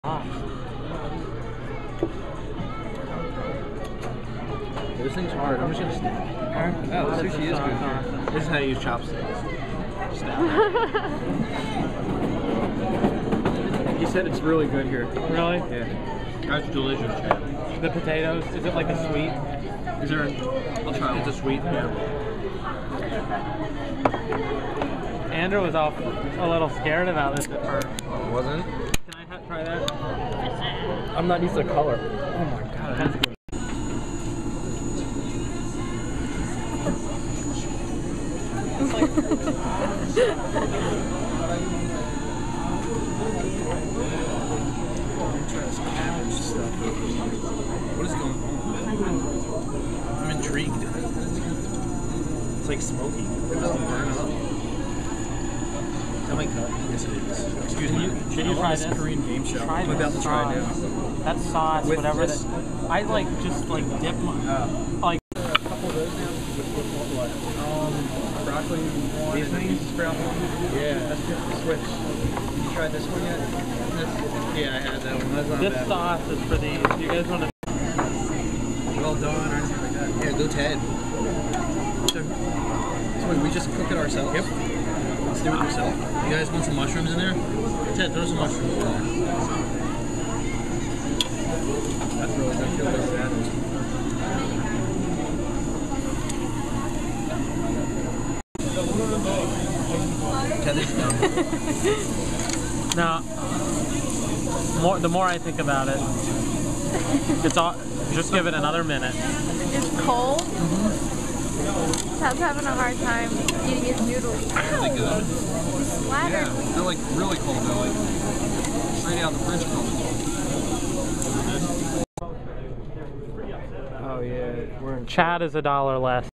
This thing's hard. I'm just gonna snap. Oh, the sushi is good. This is how you use chopsticks. Snap. He said it's really good here. Really? Yeah. That's delicious, Chad. The potatoes, is it like a sweet? Is there? I'll try. It's a sweet. Yeah. Andrew was a little scared about this at first. Oh, wasn't? Can I try that? I'm not used to color. Oh my god. That's good. What is going on? I'm intrigued. It's like smoky. Tell me cut. Yes, it is. Excuse me. Did you try this? Korean game show. Try I'm about to try now. That sauce, With whatever this? that. I like just like dip my like A couple of those now. With what? Broccoli one. These things? Sprout one. Yeah. That's good. Switch. You tried this one yet? Yeah, I had that one. That's not this bad. sauce is for these. Do you guys want to? Well done or anything like that. Yeah, go Ted. So wait, we just cook it ourselves? Yep. Let's do it yourself. You guys want some mushrooms in there? Ted, throw some mushrooms in there. That's really good. Feel like that. Ted, it's done. Now, the more I think about it, it's all. Just give it another minute. It's cold. Chad's having a hard time eating his noodles. Are they good? Splattered. Yeah, they're like really cold. They're like straight out of the fridge cold. Oh yeah, we're in Chad is $1 less.